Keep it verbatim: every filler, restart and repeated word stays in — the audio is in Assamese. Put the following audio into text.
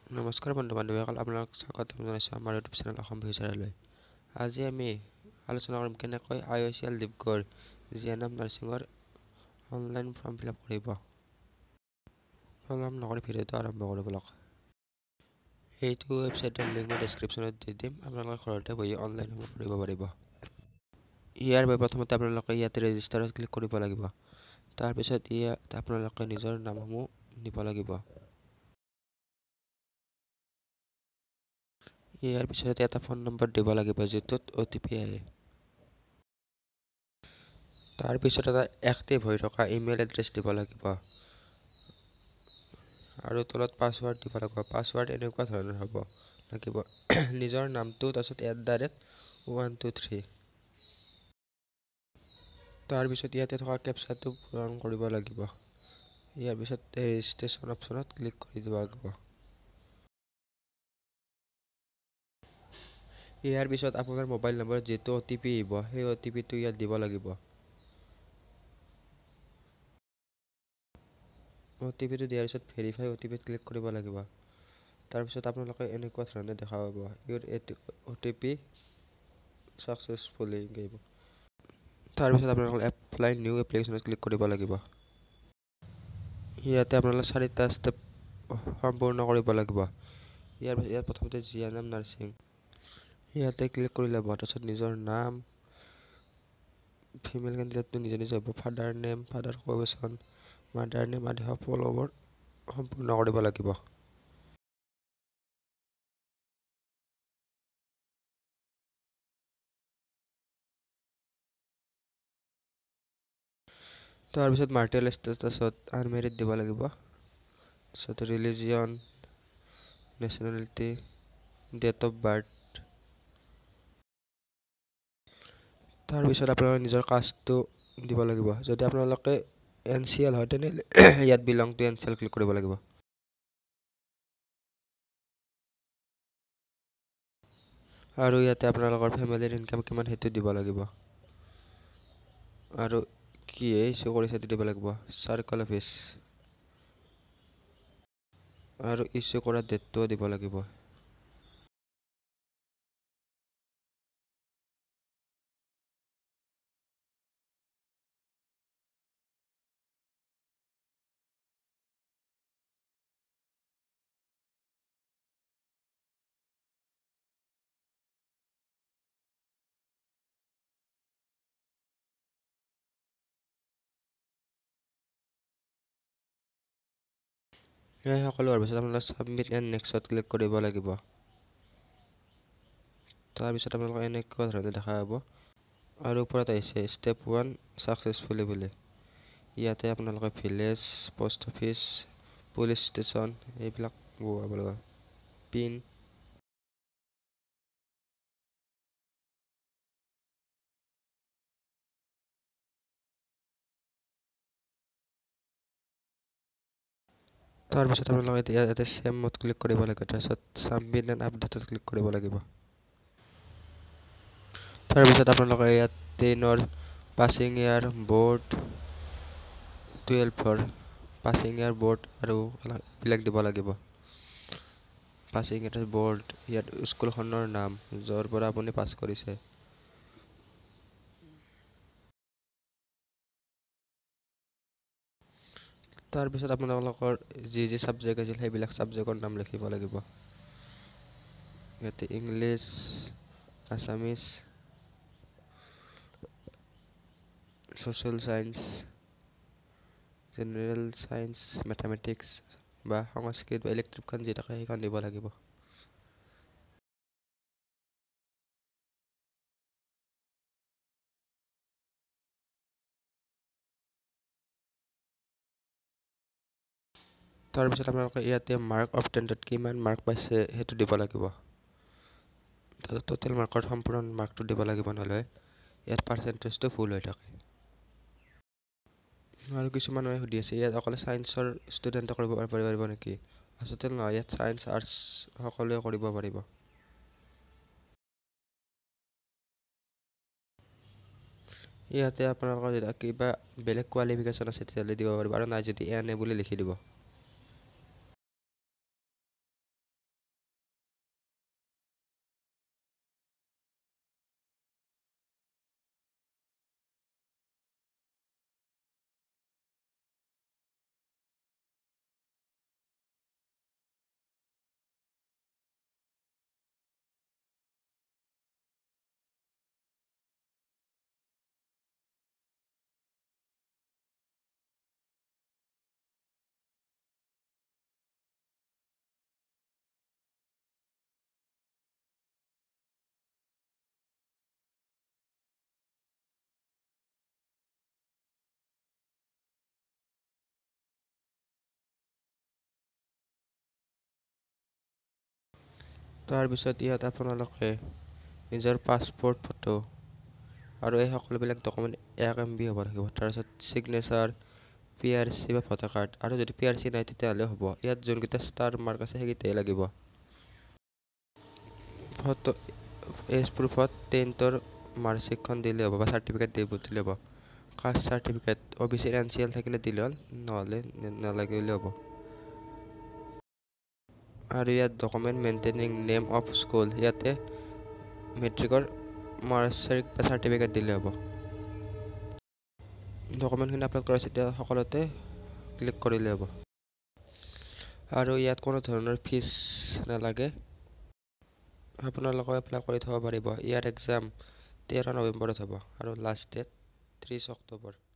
নমস্কাৰ বন্ধু বান্ধৱীসকল, আপোনালোক স্বাগতম জনাইছোঁ আমাৰ ইউটিউব চেনেল অসম বিচাৰলৈ। আজি আমি আলোচনা কৰিম কেনেকৈ I O' C L Dibrugarh G N M নাৰ্ছিঙৰ অনলাইন ফৰ্ম ফিল আপ কৰিব। পলম নকৰি ভিডিঅ'টো আৰম্ভ কৰিব বলক। এইটো ৱেবছাইটৰ লিংক মই ডেছক্ৰিপশ্যনত দি দিম, আপোনালোকে ঘৰতে বহি অনলাইন কৰিব পাৰিব। ইয়াৰ বাবে প্ৰথমতে আপোনালোকে ইয়াতে ৰেজিষ্টাৰত ক্লিক কৰিব লাগিব। তাৰপিছত ইয়াত আপোনালোকে নিজৰ নামসমূহ দিব লাগিব। ইয়াৰ পিছত এটা ফোন নম্বৰ দিব লাগিব যিটোত অ' টি পি আহে। তাৰপিছত এটা এক্টিভ হৈ থকা ইমেইল এড্ৰেছ দিব লাগিব আৰু তলত পাছৱাৰ্ড দিব লাগিব। পাছৱাৰ্ড এনেকুৱা ধৰণৰ হ'ব লাগিব নিজৰ নামটো, তাৰপিছত at the rate one two three. তাৰপিছত ইয়াতে থকা কেপচাটো পূৰণ কৰিব লাগিব। ইয়াৰ পিছত ৰেজিষ্ট্ৰেশ্যন অপশ্যনত ক্লিক কৰি দিব লাগিব। ইয়াৰ পিছত আপোনাৰ মোবাইল নম্বৰত যিটো অ' টি পি আহিব সেই অ' টি পিটো ইয়াত দিব লাগিব। অ' টি পিটো দিয়াৰ পিছত ভেৰিফাই অ' টি পিত ক্লিক কৰিব লাগিব। তাৰপিছত আপোনালোকে এনেকুৱা ধৰণে দেখা পাব your O' T P successfully আহিব। তাৰপিছত আপোনালোকে এপ্লাই নিউ এপ্লিকেশ্যনত ক্লিক কৰিব লাগিব। ইয়াতে আপোনালোকে চাৰিটা ষ্টেপ সম্পূৰ্ণ কৰিব লাগিব। ইয়াৰ ইয়াত প্ৰথমতে জি এন এম নাৰ্ছিং ইয়াতে ক্লিক কৰি ল'ব। তাৰপিছত নিজৰ নাম, ফিমেল কেণ্ডিডেটটো নিজে নিজে হ'ব। Father name, father occupation, mother name আদি সকলোবোৰ সম্পূৰ্ণ কৰিব লাগিব। তাৰপিছত মাৰ্টেল ষ্টেটাছত আনমেৰিড দিব লাগিব। তাৰপিছত religion, nationality, date of birth. তাৰপিছত আপোনালোকে নিজৰ কাষ্টটো দিব লাগিব। যদি আপোনালোকে এন চি এল হয় তেনেহ'লে ইয়াত belong to N C L click কৰিব লাগিব। আৰু ইয়াতে আপোনালোকৰ ফেমিলিৰ ইনকাম কিমান সেইটো দিব লাগিব। আৰু কিহে ইছ্যু কৰিছে সেইটো দিব লাগিব। চাৰ্কল অফিচ আৰু ইছ্যু কৰা ডেটটোও দিব লাগিব। এই সকলো হোৱাৰ পিছত আপোনালোকে ছাবমিট এণ্ড নেক্সটত ক্লিক কৰিব লাগিব। তাৰপিছত আপোনালোকে এনেকুৱা ধৰণে দেখা পাব আৰু ওপৰত আহিছে ষ্টেপ ওৱান ছাকচেছফুলি বুলি। ইয়াতে আপোনালোকে village, post office, police station এইবিলাক বহুৱাব লাগিব। পিন তাৰপিছত আপোনালোকে এতিয়া ইয়াতে চেমত ক্লিক কৰিব লাগিব। তাৰপিছত ছাবমিট এণ্ড আপডেটত ক্লিক কৰিব লাগিব। তাৰপিছত আপোনালোকে ইয়াত টেনৰ পাছিং ইয়াৰ, বৰ্ড, টুৱেলভৰ পাছিং ইয়াৰ, বৰ্ড আৰু এইবিলাক দিব লাগিব। পাছিং ইয়াৰ, বৰ্ড, ইয়াত স্কুলখনৰ নাম য'ৰ পৰা আপুনি পাছ কৰিছে। তাৰপিছত আপোনালোকৰ যি যি ছাবজেক্ট আছিল সেইবিলাক ছাবজেক্টৰ নাম লিখিব লাগিব। ইয়াতে English, Assamese, social science, general science, mathematics বা সংস্কৃত বা ইলেক্ট্ৰিকখন যি থাকে সেইখন দিব লাগিব। তাৰপিছত আপোনালোকে ইয়াতে মাৰ্ক অবটেইনডত কিমান মাৰ্ক পাইছে সেইটো দিব লাগিব। টোটেল মাৰ্কত সম্পূৰ্ণ মাৰ্কটো দিব লাগিব, নহ'লে ইয়াত পাৰ্চেণ্টেজটো ভুল হৈ থাকে। আৰু কিছুমান মানুহে সুধি আছে ইয়াত অকল ছায়েন্সৰ ষ্টুডেণ্টে কৰিব পাৰিব নেকি? আচলতে নহয়, ইয়াত ছায়েন্স আৰ্টছ সকলোৱে কৰিব পাৰিব। ইয়াতে আপোনালোকৰ যদি কিবা বেলেগ কোৱালিফিকেশ্যন আছে তেতিয়াহ'লে দিব পাৰিব, আৰু নাই যদি এনে বুলি লিখি দিব। তাৰপিছত ইয়াত আপোনালোকে নিজৰ পাছপোৰ্ট ফটো আৰু এই সকলোবিলাক ডকুমেণ্ট এক এম বি হ'ব লাগিব। তাৰপিছত ছিগনেচাৰ, পি আৰ চি বা ভোটাৰ কাৰ্ড, আৰু যদি পি আৰ চি নাই তেতিয়াহ'লে হ'ব। ইয়াত যোনকেইটা ষ্টাৰ মাৰ্ক আছে সেইকেইটাই লাগিব। ফটো এজ প্ৰুফত টেন্থৰ মাৰ্কশ্বিটখন দিলে হ'ব বা চাৰ্টিফিকেট দিলে হ'ব। কাষ্ট চাৰ্টিফিকেট, অ' বি চিৰ এন চি এল থাকিলে দিলে হ'ল, নহ'লে নালাগিলে হ'ব। আৰু ইয়াত document maintaining name of school, ইয়াতে মেট্ৰিকৰ মাৰ্কশ্বিট বা চাৰ্টিফিকেট দিলে হ'ব। ডকুমেণ্টখিনি আপলোড কৰা তেতিয়া সকলোতে ক্লিক কৰিলে হ'ব। আৰু ইয়াত কোনো ধৰণৰ ফিজ নালাগে, আপোনালোকে এপ্লাই কৰি থ'ব পাৰিব। ইয়াৰ এক্সাম তেৰ নৱেম্বৰত হ'ব আৰু লাষ্ট ডেট ত্ৰিছ অক্টোবৰ।